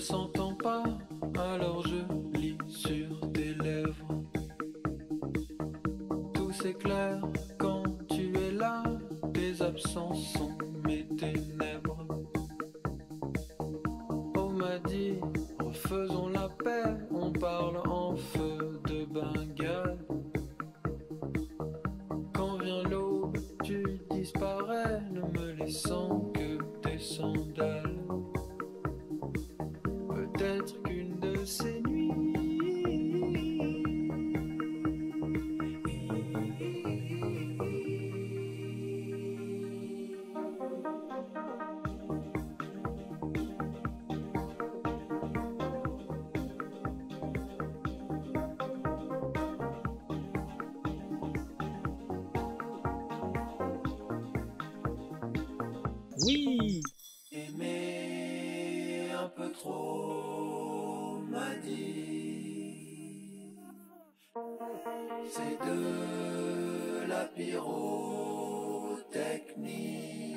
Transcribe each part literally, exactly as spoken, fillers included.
s'entend pas, alors je lis sur tes lèvres. Tout s'éclaire quand tu es là, tes absences sont mes ténèbres. On m'a dit, refaisons la paix, on parle en feu de Bengale. Quand vient l'aube, tu disparais, ne me laissant que tes sandales. Peut-être qu'une de ces nuits Oui. aimer un peu trop m'a dit. C'est de la pyrotechnie.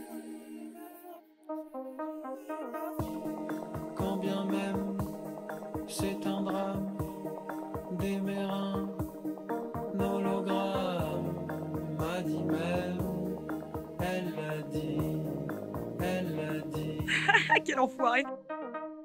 Quand bien même c'est un drame d'aimer un hologramme, m'a dit même, elle l'a dit, elle l'a dit. Quel enfoiré.